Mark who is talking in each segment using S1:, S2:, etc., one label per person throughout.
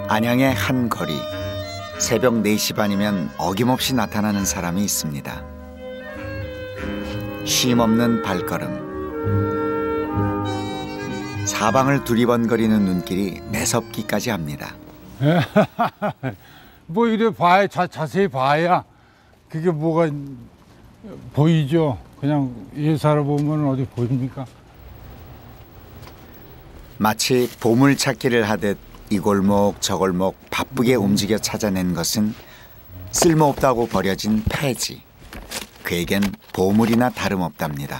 S1: 안양의 한 거리. 새벽 4시 반이면 어김없이 나타나는 사람이 있습니다. 쉼없는 발걸음. 사방을 두리번거리는 눈길이 매섭기까지 합니다.
S2: 뭐 이래 봐야 자세히 봐야 그게 뭐가 보이죠. 그냥 예사를 보면 어디 보입니까?
S1: 마치 보물찾기를 하듯 이 골목 저 골목 바쁘게 움직여 찾아낸 것은 쓸모없다고 버려진 폐지. 그에겐 보물이나 다름없답니다.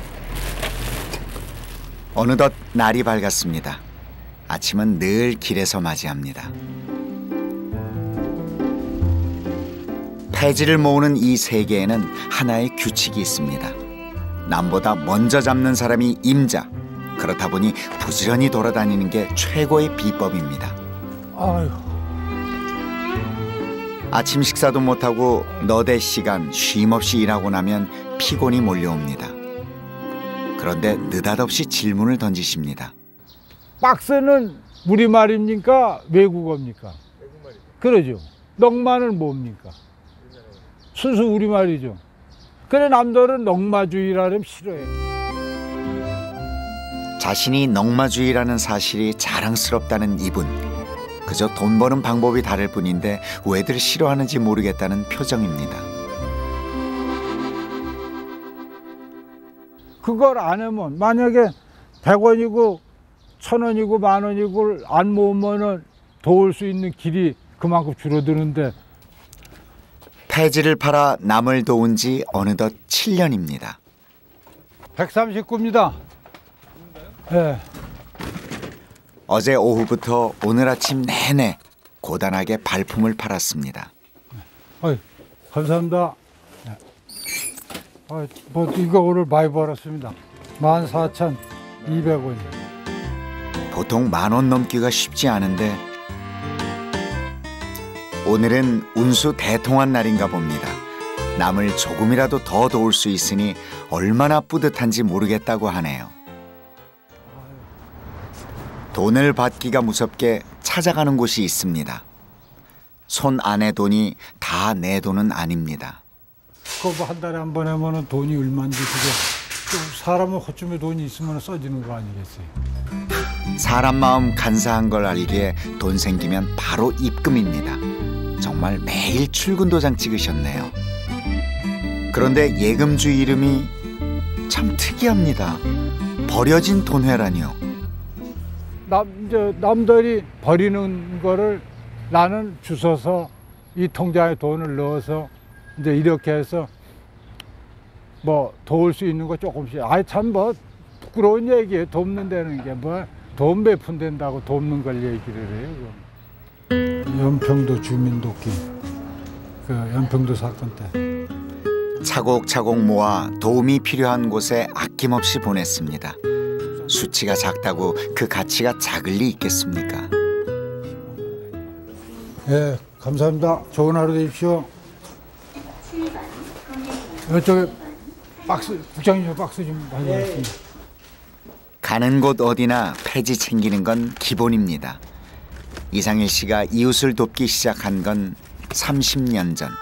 S1: 어느덧 날이 밝았습니다. 아침은 늘 길에서 맞이합니다. 폐지를 모으는 이 세계에는 하나의 규칙이 있습니다. 남보다 먼저 잡는 사람이 임자. 그렇다 보니 부지런히 돌아다니는 게 최고의 비법입니다.
S2: 아유.
S1: 아침 식사도 못하고 너댓 시간 쉼없이 일하고 나면 피곤이 몰려옵니다. 그런데 느닷없이 질문을 던지십니다.
S2: 박스는 우리말입니까? 외국어입니까? 외국말이죠. 그러죠. 넉마는 뭡니까? 순수 우리말이죠. 그래 남들은 넉마주의라면 싫어해.
S1: 자신이 넉마주의라는 사실이 자랑스럽다는 이분. 그저 돈 버는 방법이 다를 뿐인데 왜들 싫어하는지 모르겠다는 표정입니다.
S2: 그걸 안 하면 만약에 100원이고 1000원이고 10,000원이고 안 모으면은 도울 수 있는 길이 그만큼 줄어드는데.
S1: 폐지를 팔아 남을 도운 지 어느덧 7년입니다.
S2: 139입니다. 네.
S1: 어제 오후부터 오늘 아침 내내 고단하게 발품을 팔았습니다.
S2: 감사합니다. 뭐 이거 오늘 많이 벌었습니다. 14,200원.
S1: 보통 10,000원 넘기가 쉽지 않은데 오늘은 운수 대통한 날인가 봅니다. 남을 조금이라도 더 도울 수 있으니 얼마나 뿌듯한지 모르겠다고 하네요. 돈을 받기가 무섭게 찾아가는 곳이 있습니다. 손 안의 돈이 다 내 돈은 아닙니다.
S2: 그거 한 달에 한 번 하면 돈이 얼마인지 그게 사람은 호쯤에 돈이 있으면 써지는 거 아니겠어요?
S1: 사람 마음 간사한 걸 알기에 돈 생기면 바로 입금입니다. 정말 매일 출근 도장 찍으셨네요. 그런데 예금주 이름이 참 특이합니다. 버려진 돈회라니요.
S2: 남들이 버리는 거를 나는 주워서 이 통장에 돈을 넣어서 이제 이렇게 해서 뭐 도울 수 있는 거 조금씩. 참 뭐 부끄러운 얘기예요. 돕는다는 게 뭐 돈 베푼다고 돕는 걸 얘기를 해요. 연평도 주민돕기 그 연평도 사건 때
S1: 차곡차곡 모아 도움이 필요한 곳에 아낌없이 보냈습니다. 수치가 작다고 그 가치가 작을 리 있겠습니까?
S2: 네, 감사합니다. 좋은 하루 되십시오. 이쪽에 박스, 국장님 박스 좀 가져왔습니다.
S1: 가는 곳 어디나 폐지 챙기는 건 기본입니다. 이상일 씨가 이웃을 돕기 시작한 건 30년 전.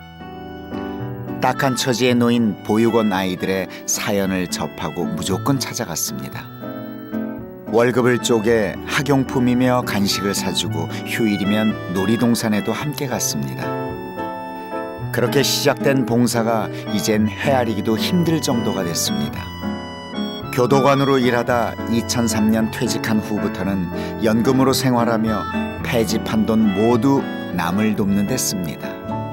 S1: 딱한 처지에 놓인 보육원 아이들의 사연을 접하고 무조건 찾아갔습니다. 월급을 쪼개 학용품이며 간식을 사주고 휴일이면 놀이동산에도 함께 갔습니다. 그렇게 시작된 봉사가 이젠 헤아리기도 힘들 정도가 됐습니다. 교도관으로 일하다 2003년 퇴직한 후부터는 연금으로 생활하며 폐지 판 돈 모두 남을 돕는 데 씁니다.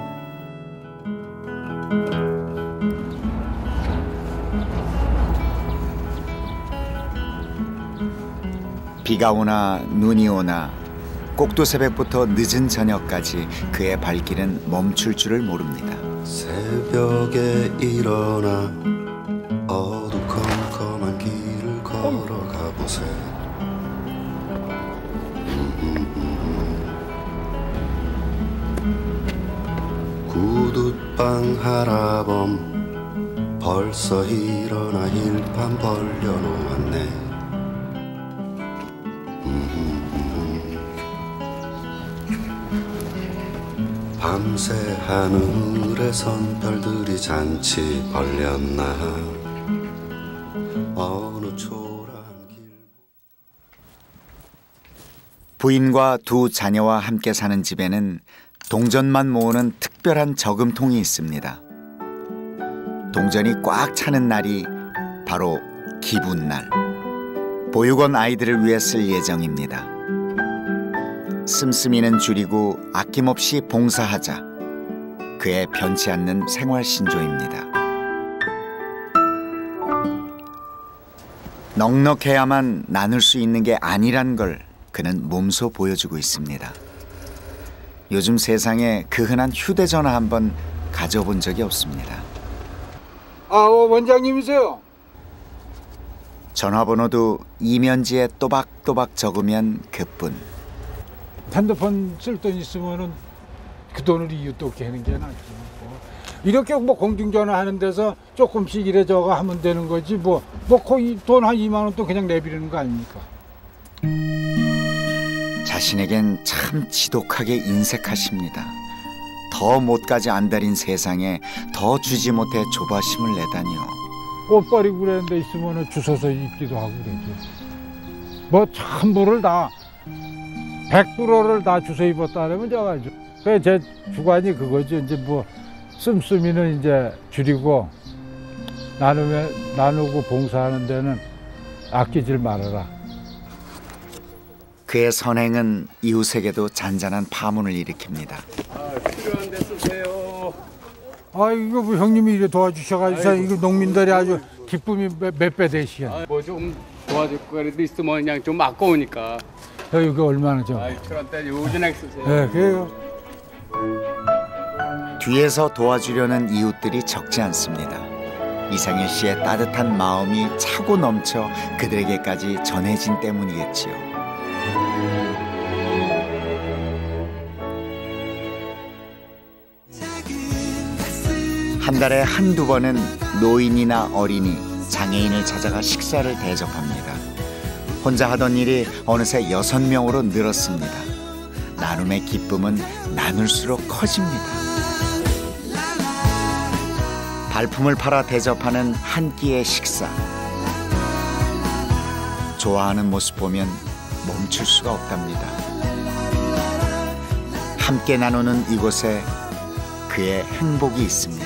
S1: 비가 오나 눈이 오나 꼭두 새벽부터 늦은 저녁까지 그의 발길은 멈출 줄을 모릅니다.
S3: 새벽에 일어나 어두컴컴한 길을 걸어가 보세. 구둣방 하라범 벌써 일어나 힐판 벌려놓았네. 밤새 하늘에선 별들이 잔치 벌렸나 어느 초란 길.
S1: 부인과 두 자녀와 함께 사는 집에는 동전만 모으는 특별한 저금통이 있습니다. 동전이 꽉 차는 날이 바로 기분날. 보육원 아이들을 위해 쓸 예정입니다. 씀씀이는 줄이고 아낌없이 봉사하자. 그의 변치 않는 생활 신조입니다. 넉넉해야만 나눌 수 있는 게 아니란 걸 그는 몸소 보여주고 있습니다. 요즘 세상에 그 흔한 휴대전화 한번 가져본 적이 없습니다.
S2: 원장님이세요?
S1: 전화번호도 이면지에 또박또박 적으면 그뿐.
S2: 핸드폰 쓸 돈 있으면은 그 돈을 이웃도 없게 하는 게 낫지. 이렇게 뭐 공중전화 하는 데서 조금씩 이래 저거 하면 되는 거지 뭐 거의 돈 한 2만 원 또 그냥 내비르는 거 아닙니까?
S1: 자신에겐 참 지독하게 인색하십니다. 더 못까지 안달인 세상에 더 주지 못해 조바심을 내다니요.
S2: 옷 버리고 그런 데 있으면 주워서 입기도 하고 그러지. 뭐 전부를 다 100%를 다 주워 입었다 하면 제가 그래 제 주관이 그거지. 이제 뭐 씀씀이는 이제 줄이고 나누고 봉사하는 데는 아끼질 말아라.
S1: 그의 선행은 이웃에게도 잔잔한 파문을 일으킵니다.
S4: 필요한 데 쓰세요.
S2: 이거 뭐 형님이 이래 도와주셔가지고 이거 농민들이 아주 기쁨이 몇 배 되시게.
S4: 뭐 좀 도와줄 거라도 있으면 그냥 좀 아까우니까.
S2: 이거 얼마나 좀.
S4: 필요한 데 요전하게 쓰세요.
S2: 네, 그래요.
S1: 뒤에서 도와주려는 이웃들이 적지 않습니다. 이상일 씨의 따뜻한 마음이 차고 넘쳐 그들에게까지 전해진 때문이겠지요. 한 달에 한두 번은 노인이나 어린이, 장애인을 찾아가 식사를 대접합니다. 혼자 하던 일이 어느새 6명으로 늘었습니다. 나눔의 기쁨은 나눌수록 커집니다. 발품을 팔아 대접하는 한 끼의 식사. 좋아하는 모습 보면 멈출 수가 없답니다. 함께 나누는 이곳에 그의 행복이 있습니다.